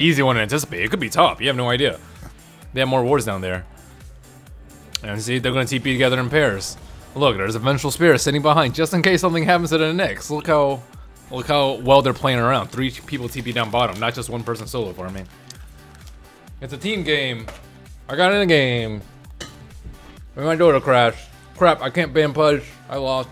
easy one to anticipate. It could be top. You have no idea. They have more wards down there. And see, they're going to TP together in pairs. Look, there's a Vengeful Spirit sitting behind just in case something happens to the Nyx. Look how well they're playing around. 3 people TP down bottom, not just one person solo farming. It's a team game. I got in a game. My daughter crashed. Crap, I can't ban Pudge. I lost.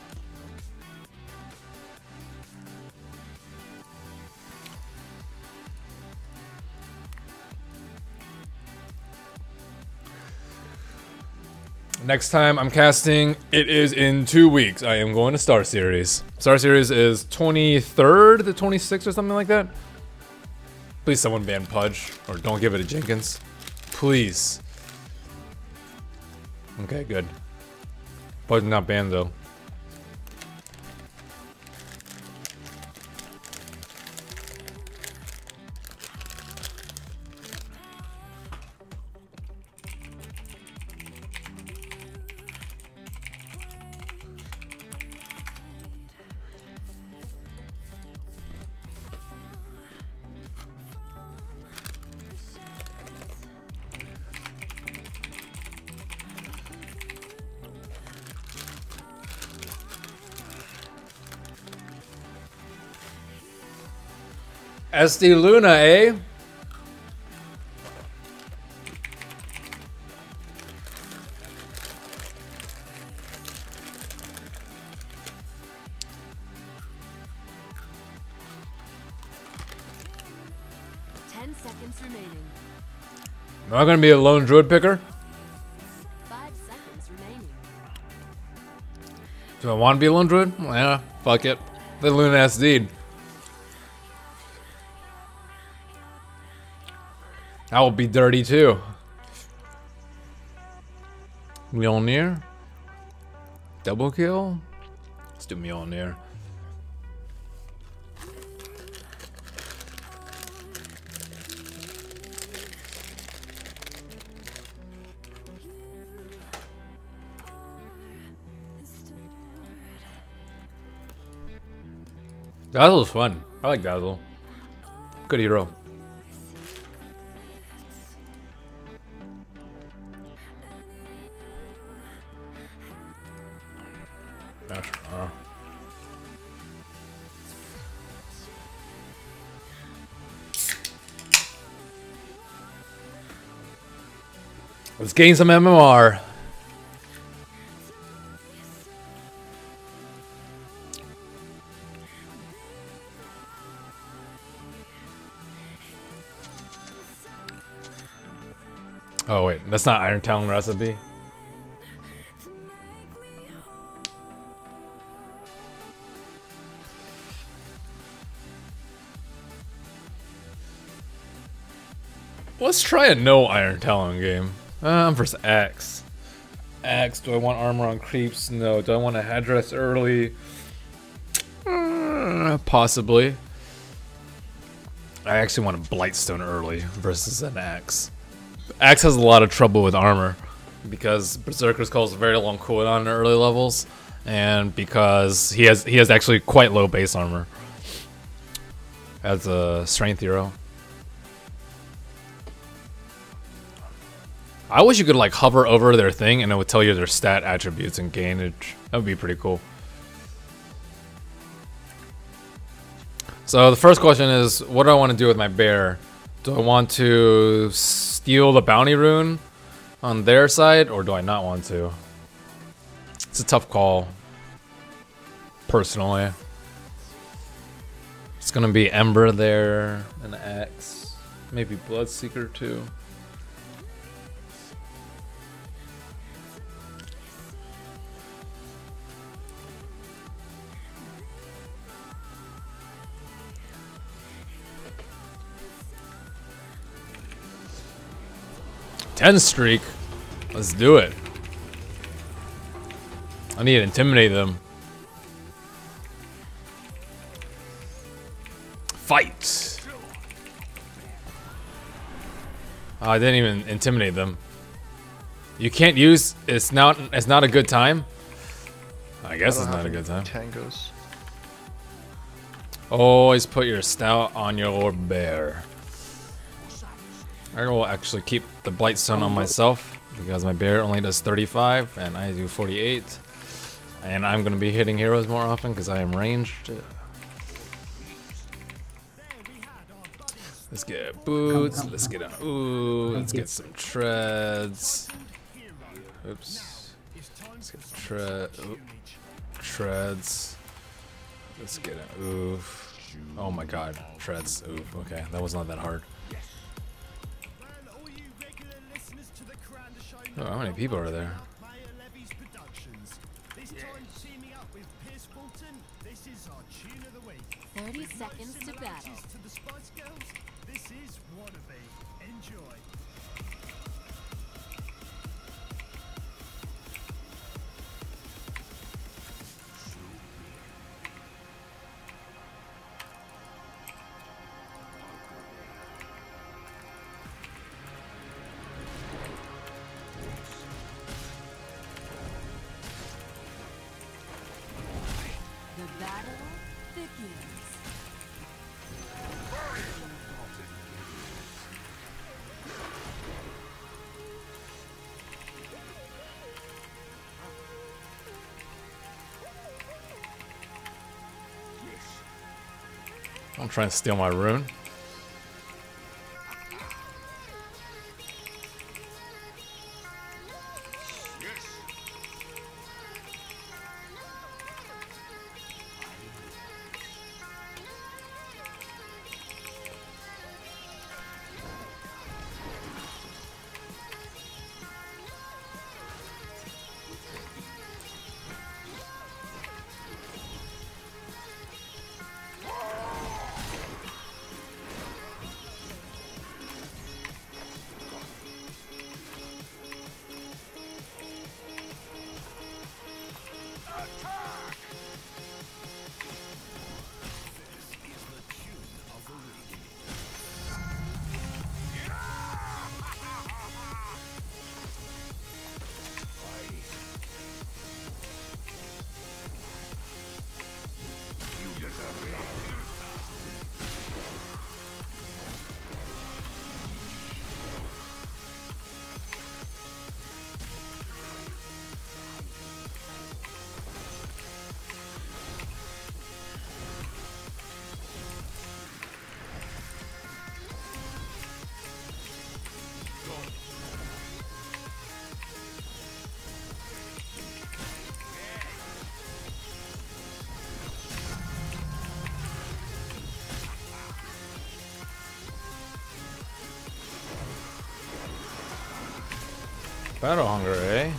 Next time I'm casting, it is in 2 weeks. I am going to Star Series. Star Series is 23rd to 26th or something like that. Please someone ban Pudge, or don't give it to Jenkins. Please. Okay, good. Pudge not banned though. SD Luna, eh? Am I gonna be a lone druid picker? 5 seconds remaining. Do I want to be a lone druid? Yeah, fuck it. The Luna SD'd. That will be dirty too. Mjolnir. Double kill? Let's do Mjolnir. Dazzle's fun. I like Dazzle. Good hero. Let's gain some MMR. Oh wait, that's not Iron Talon recipe. Let's try a no Iron Talon game. I'm versus Axe. Axe, do I want armor on creeps? No. Do I want a headdress early? Possibly. I actually want a Blightstone early versus an Axe. Axe has a lot of trouble with armor because Berserker's Call is a very long cooldown in early levels, and because he has actually quite low base armor as a strength hero. I wish you could like hover over their thing and it would tell you their stat attributes and gainage. That would be pretty cool. So the first question is, what do I want to do with my bear? Do I want to steal the bounty rune on their side, or do I not want to? It's a tough call, personally. It's gonna be Ember there, an Axe, maybe Bloodseeker too. Ten streak. Let's do it. I need to intimidate them. Fight. Oh, I didn't even intimidate them. You can't use. It's not a good time. I guess it's not a good time. Tangos. Always put your stout on your bear. I will actually keep the Blightstone on myself because my bear only does 35 and I do 48. And I'm going to be hitting heroes more often because I am ranged. Let's get boots. Let's get a ooh. Let's get some treads. Oops. Let's get treads. Let's get an oof. Oh my god, treads. Oof. Okay, that was not that hard. Oh, how many people are there? 30 seconds to battle. The battle begins. Don't try and steal my rune. Battle hunger, eh?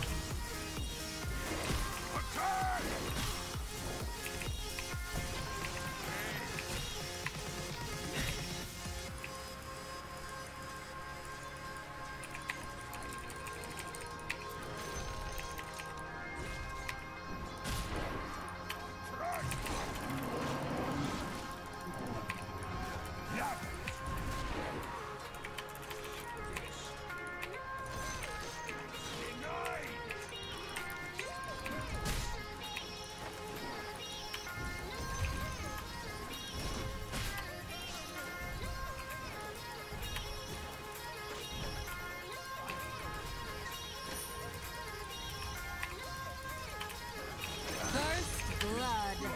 First blood.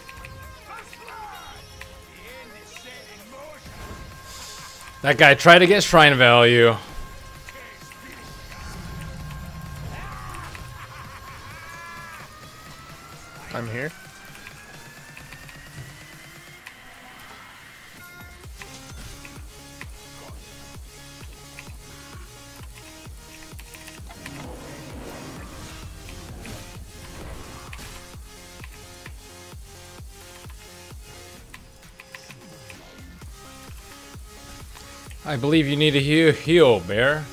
That guy tried to get shrine value. I'm here. I believe you need a heal, bear.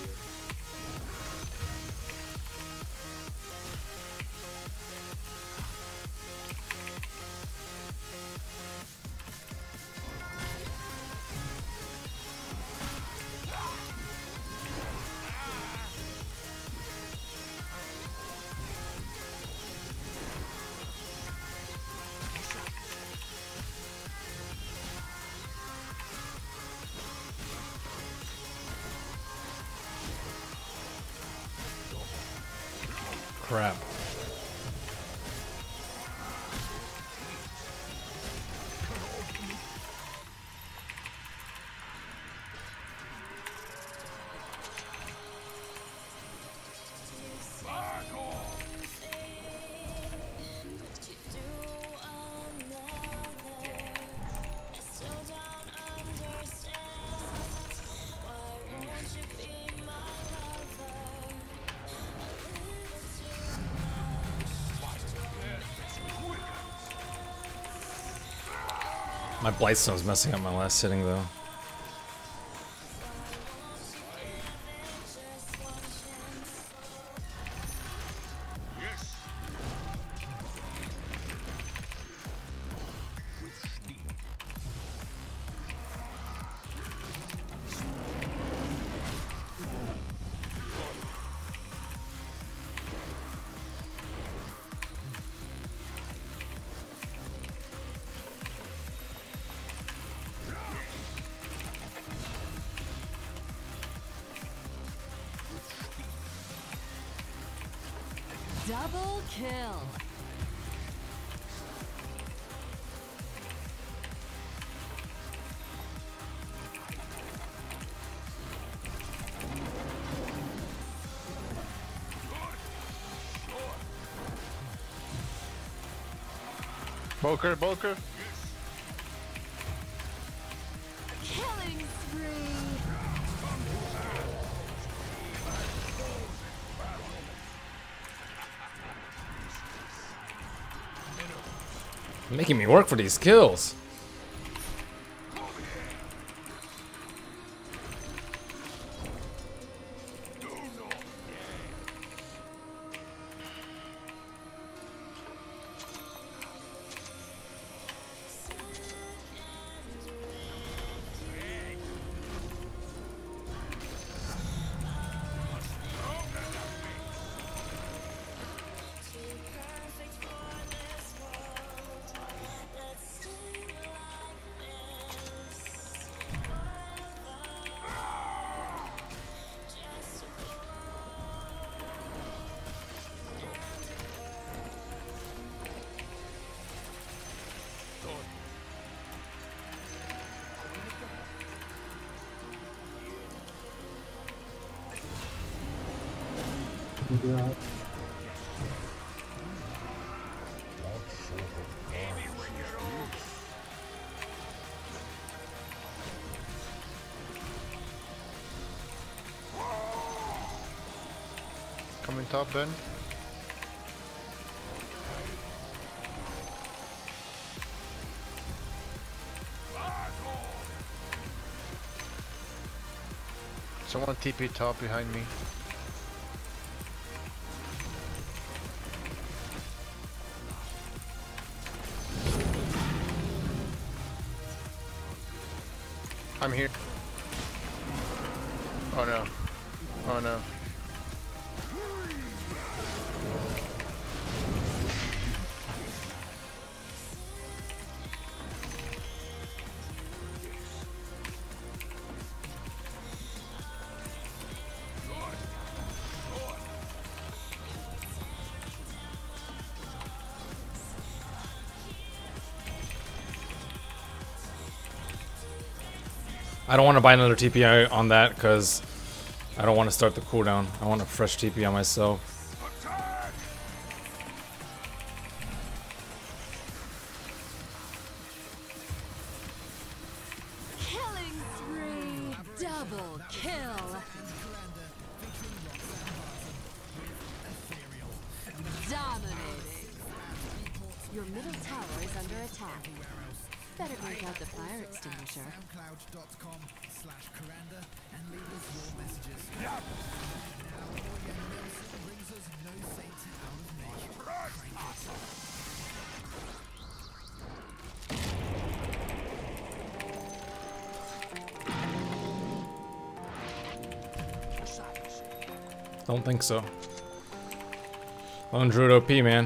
crap. My Blightstone's messing up my last sitting though. Double kill. Boker, Boker. Killing spree. Making me work for these kills. Coming top, Ben. Someone TP top behind me. I'm here. Oh no. Oh no. I don't want to buy another TP on that because I don't want to start the cooldown. I want a fresh TP on myself. Killing spree. Double kill. Dominating. Your middle tower is under attack. Better break out the fire extinguisher. SoundCloud.com/Karanda and leave us your messages. Now, William Nelson brings us No Saints Out of Me. Don't think so. Lone Druid OP, man.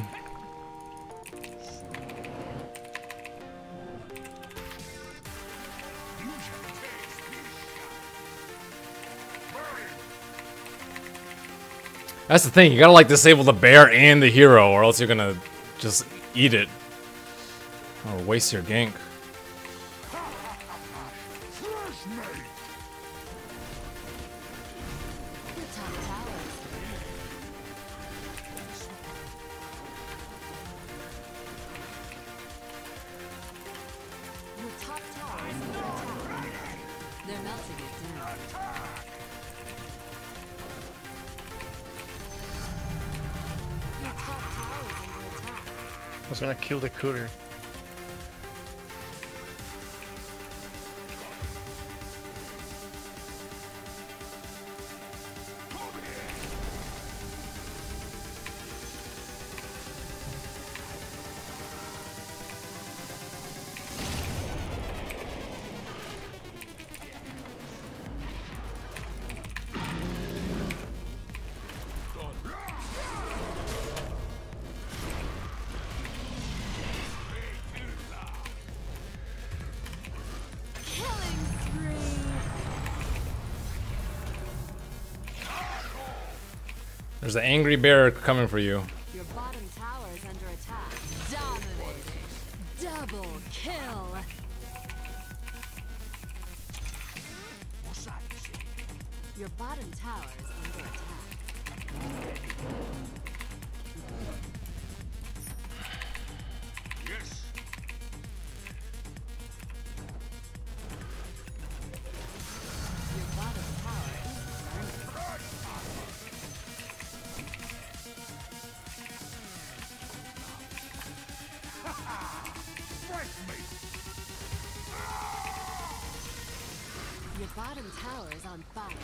That's the thing, you gotta like disable the bear and the hero, or else you're gonna just eat it. Or waste your gank. Your top tower is Your top tower is under attack. They're melting it down. Your top tower is under attack. I was gonna kill the cooler. Killing spree. There's an angry bear coming for you. Your bottom tower is under attack. Dominating. Double kill. Your bottom tower is under attack. Your bottom tower is burning. Your bottom tower is on fire.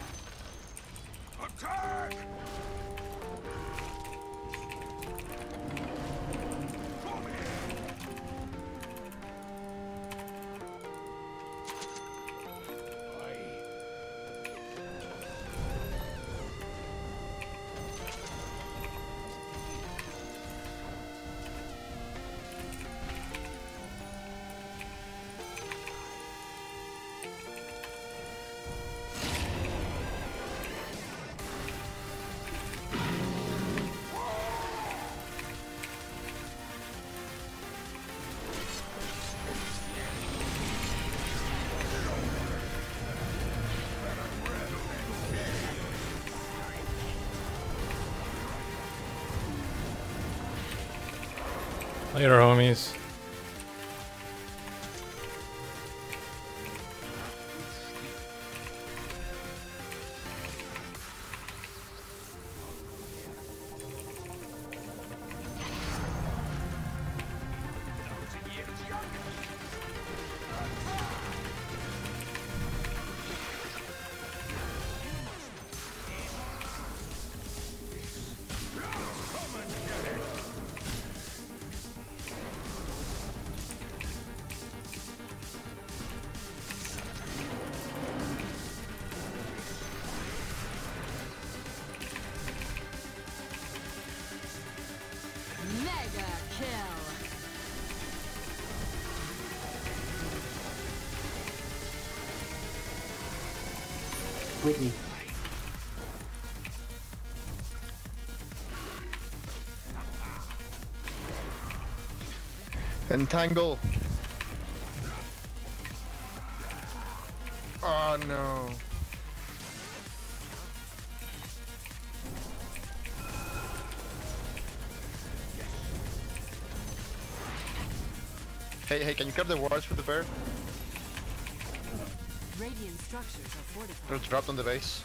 Later, homies. Mega kill. Whitney. Entangle. Oh no. Hey, can you grab the wards for the bear? Radiant structures are fortified. They're dropped on the base.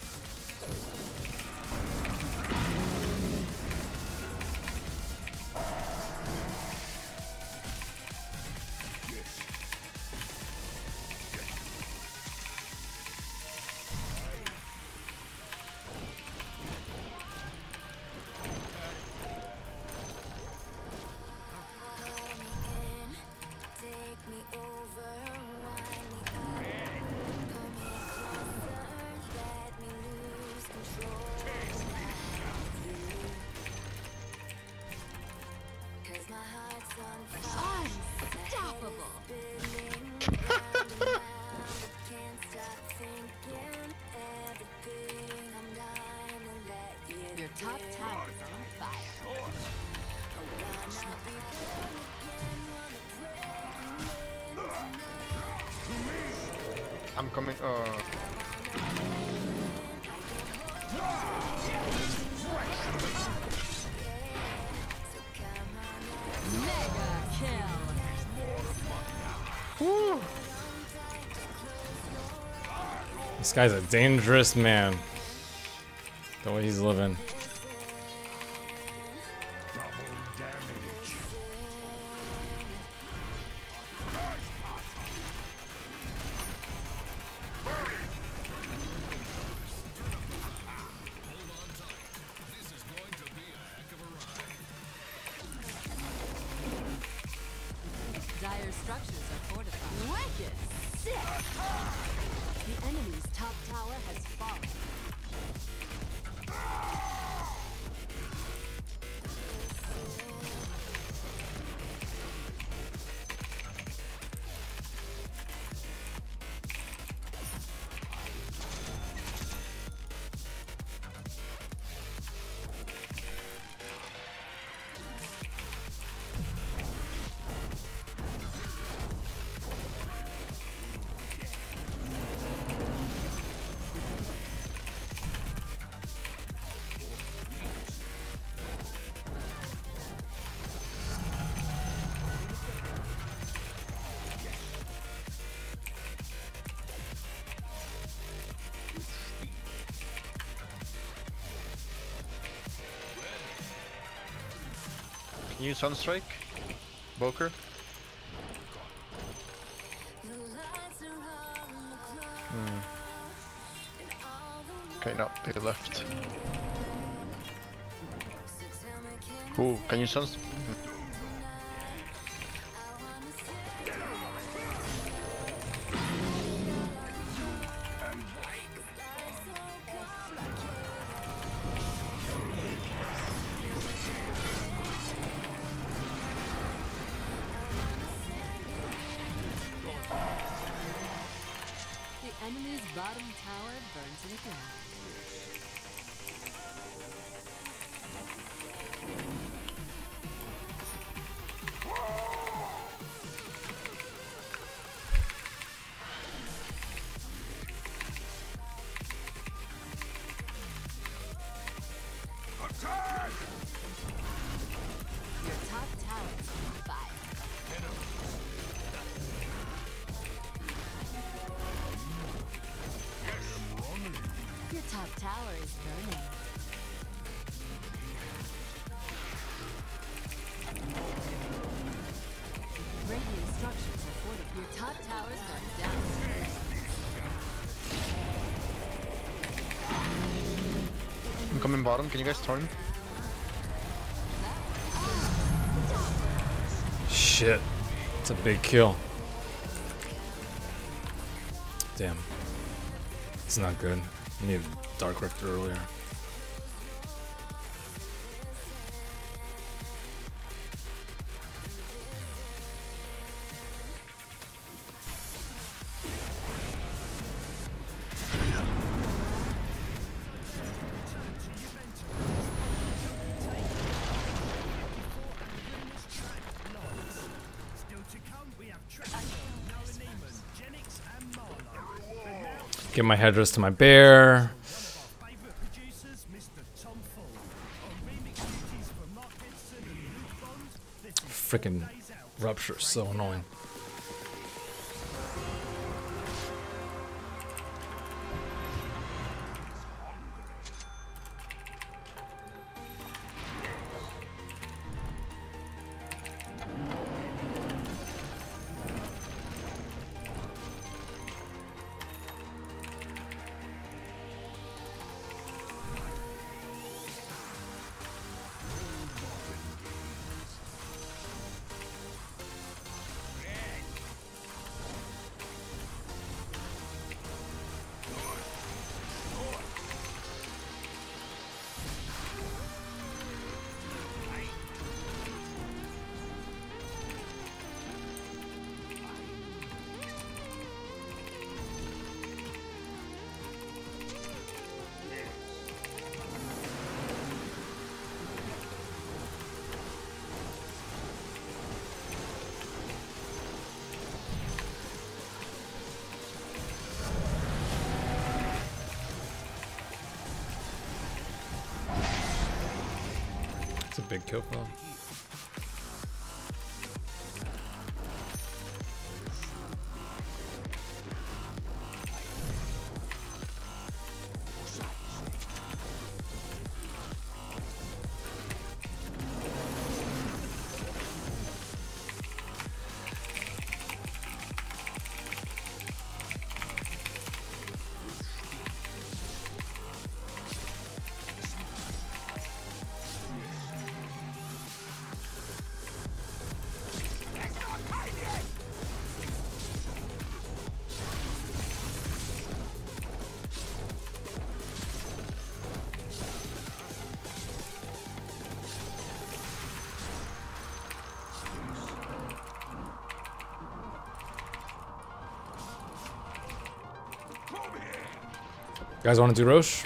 Let me lose control. I'm coming. Mega kill. This guy's a dangerous man. The way he's living. Dire structures are fortified. Wicked sick. The enemy's top tower has fallen. Can you Sunstrike? Boker? Okay, no, they left. Ooh, can you Sunstrike? The enemy's bottom tower burns to the ground. Your top tower is on fire. Your top tower is burning. Radiant structures are fortified. Your top tower is burning down. I'm coming bottom, can you guys turn? Shit. It's a big kill. Damn. It's not good. I needed Dark Rift earlier. Give my headdress to my bear. Freaking rupture is so annoying. big kill for them. Guys want to do Roche?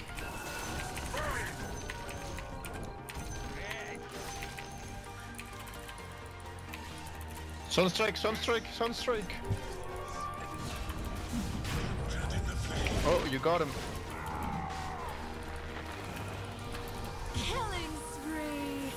Sunstrike, Sunstrike, Sunstrike! Oh, you got him. Killing spree.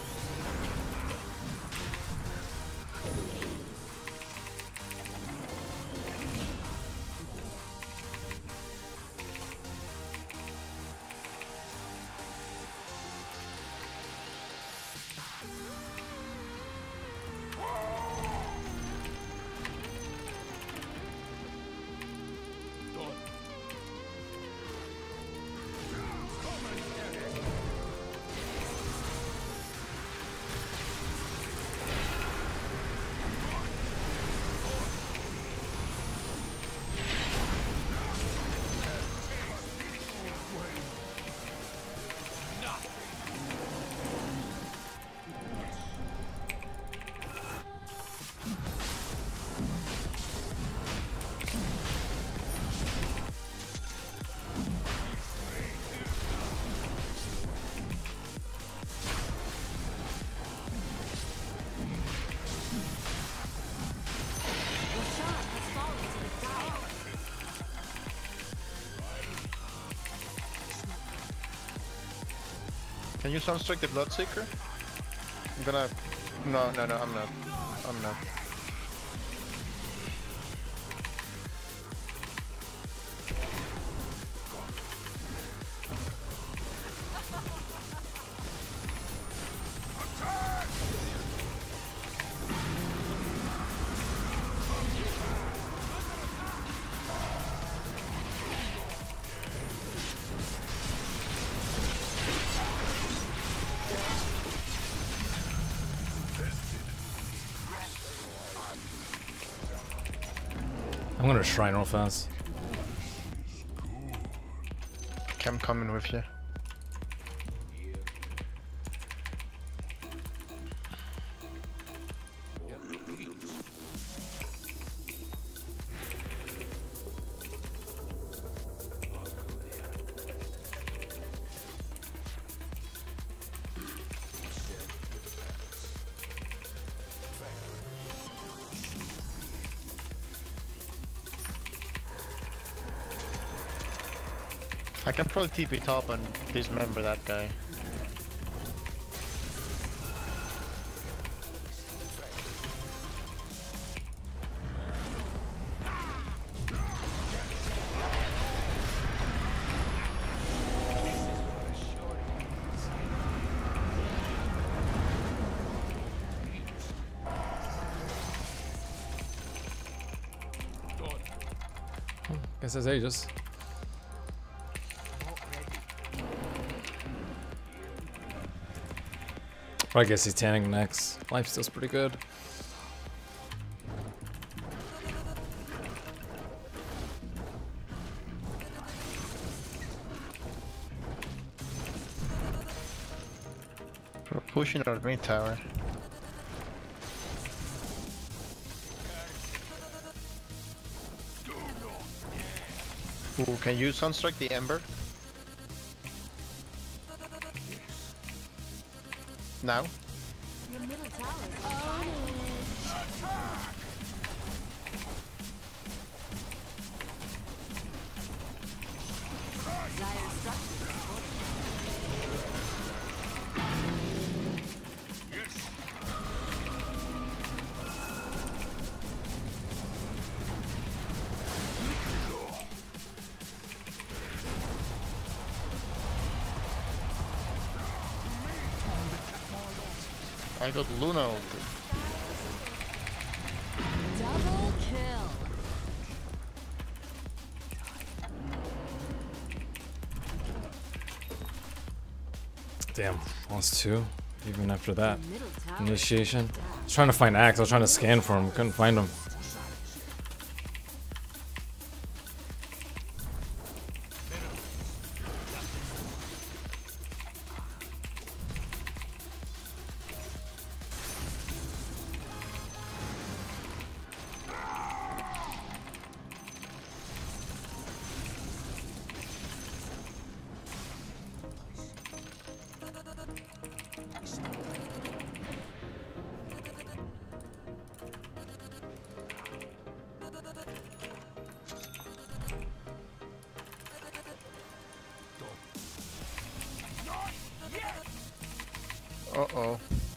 Can you Sunstrike the Bloodseeker? I'm gonna... No, no, no, I'm not. I'm not. I'm gonna shrine real fast. Okay, I'm coming with you. I can probably TP top and dismember that guy. Guess that's Aegis. I guess he's tanning next. Lifesteal's pretty good. We're pushing our main tower. Ooh, can you Sunstrike the Ember? Now? Your middle tower is on Dire structures. I got Luna ulted. Double kill. Damn, lost 2. Even after that Middle tower. initiation. I was trying to find Axe. I was trying to scan for him. Couldn't find him. Uh-oh.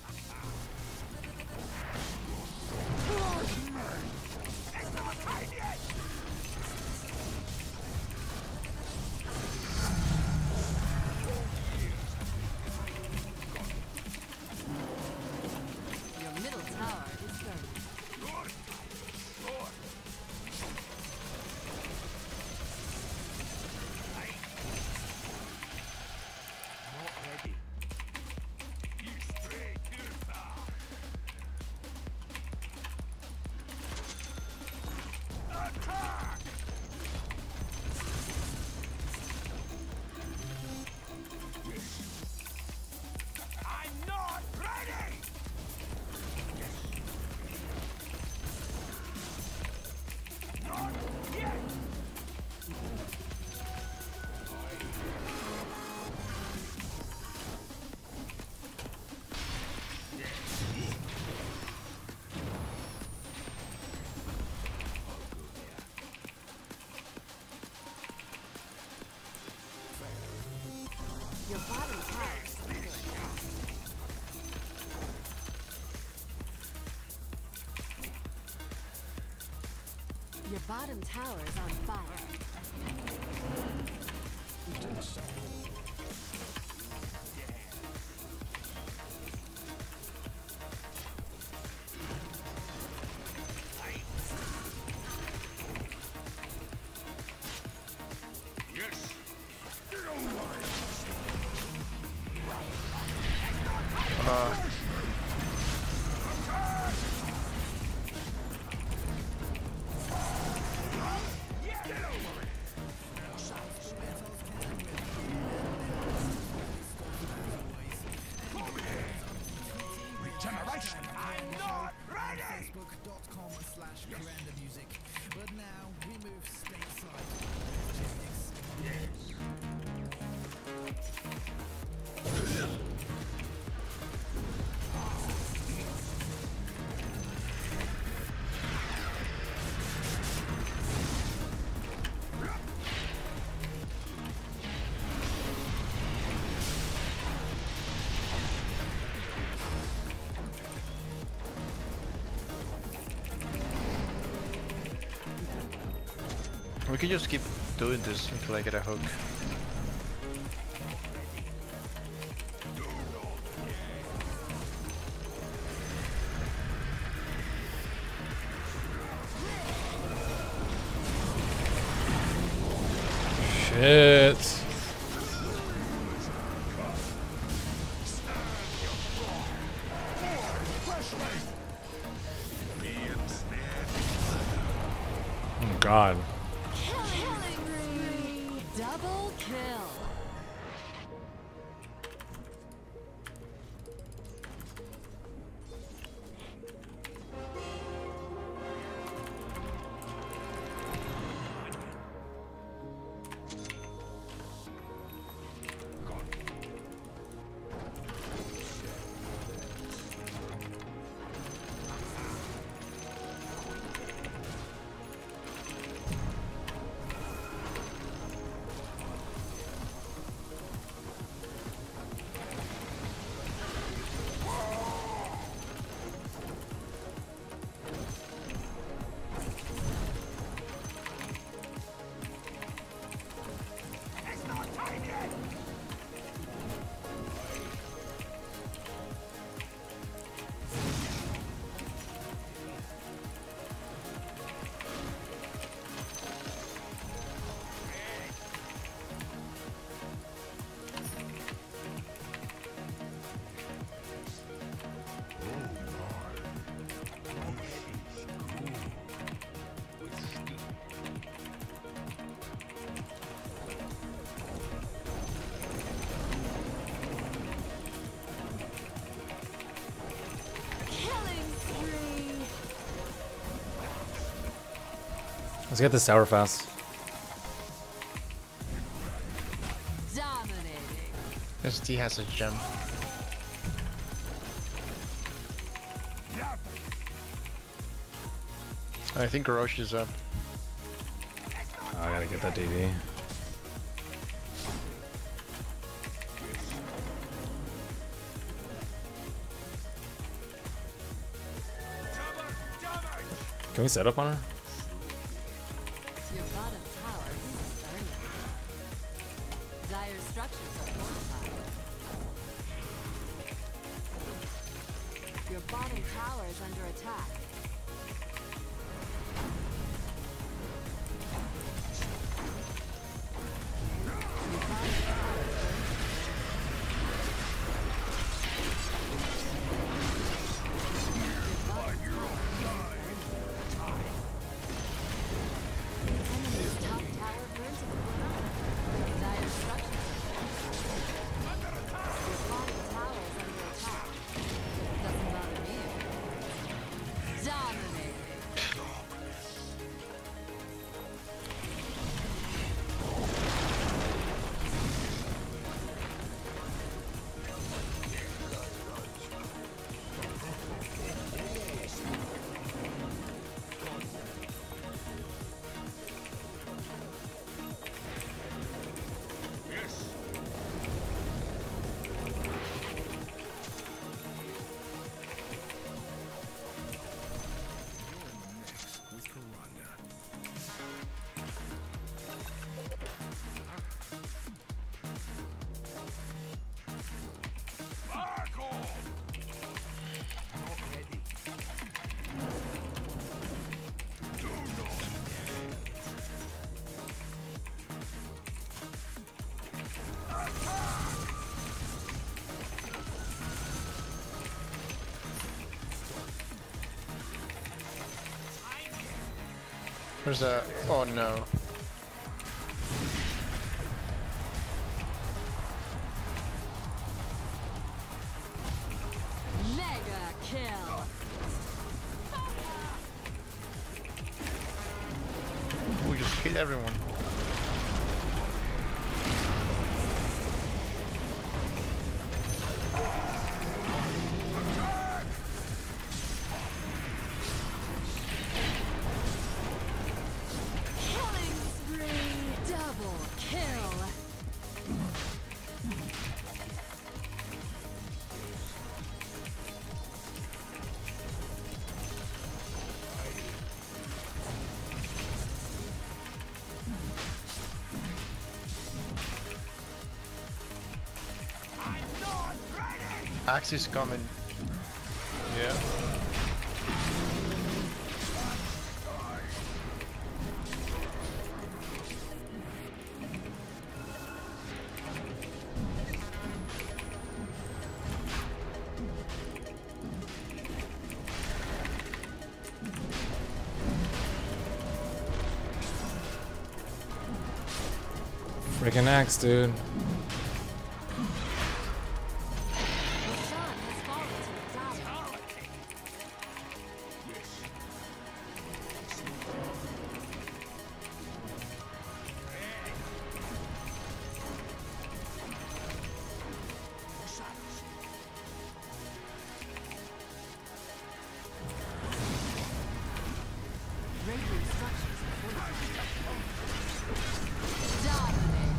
Your middle tower is burning. Your bottom tower is under attack. Your bottom tower is on fire. Facebook.com/music. But now we move stateside. We can just keep doing this until I get a hook. Shit. Oh God. Killing spree. Double kill. Let's get this tower fast. Dominating. ST has a gem. I think Orochi is up. Oh, I gotta get that DD. Can we set up on her? Your bottom tower is burning. Dire structures are fortified. Your bottom tower is under attack. Your bottom tower is enemy's top tower burns to the ground. Dire structures are fortified. Your bottom tower is under attack. Doesn't bother me. Dominating. Where's that? Oh no. Mega kill. We just kill everyone. Killing spree. Double kill. Axe is coming. Yeah. Freaking axe, dude. Sun has fallen to the tower. Radiant structures are fortified. Dominating.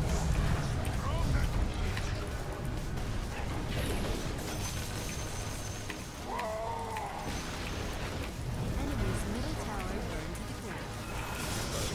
Enemy's middle tower burned to the ground.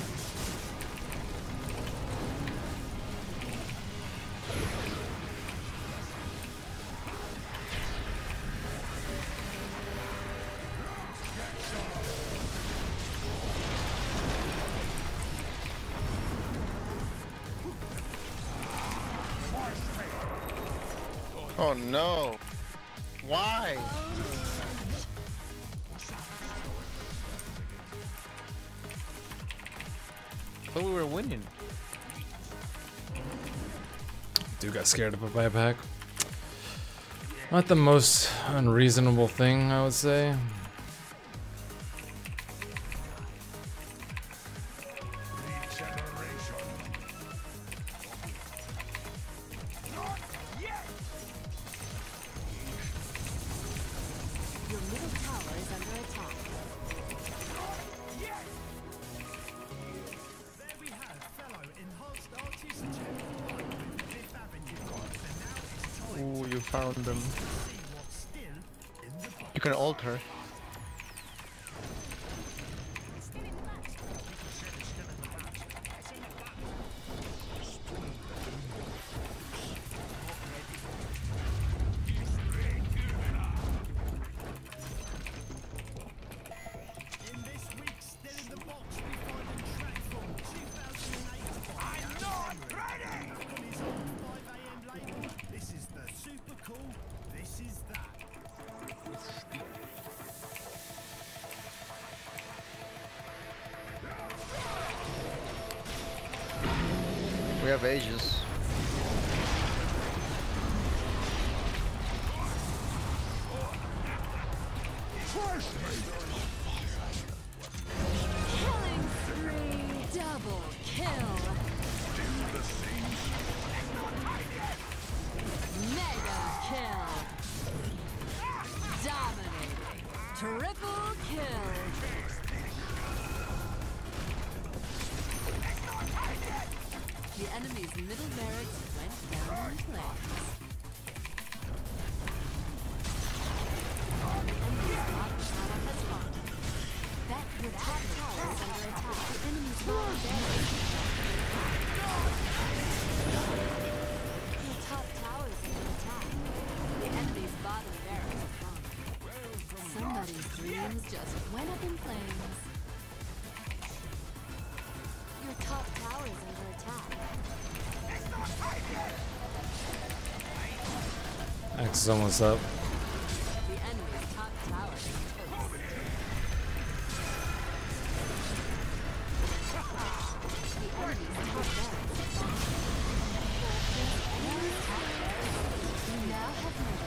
Oh no. Why? Thought we were winning. Dude got scared of a buyback. Not the most unreasonable thing, I would say. Ooh, you found them. You can alter. We have ages. Killing spree. Double kill. Mega kill. Dominating. Triple kill. The enemy's middle barracks went down in flames. The enemy's bottom tower has fallen. That your top tower is under attack. The enemy's bottom barracks. Your top tower is under attack. The enemy's bottom barracks are fallen. Somebody's dreams just went up in flames. Your top tower is under attack. Axe is almost up. The enemy's top tower is toast. The enemy's top barracks are falling. You now have mega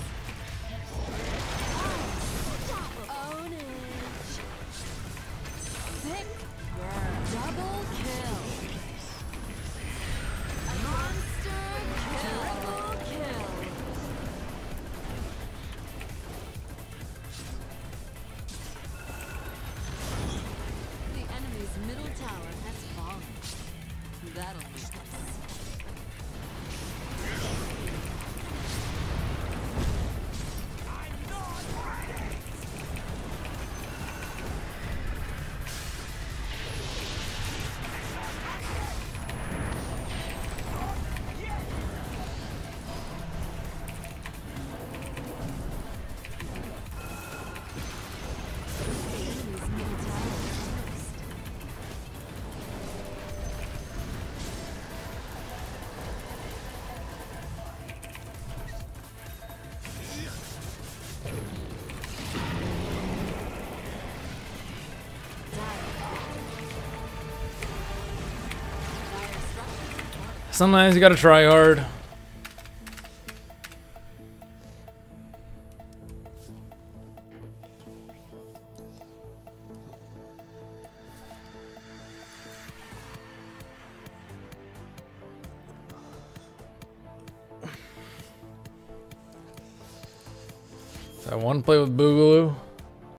kills. Own it. Sick burn. Double kill. A monster kill. Triple kill. The enemy's middle tower has fallen. That'll make us. The enemy's middle tower is toast. Sometimes you gotta try hard. I want to play with Boogaloo.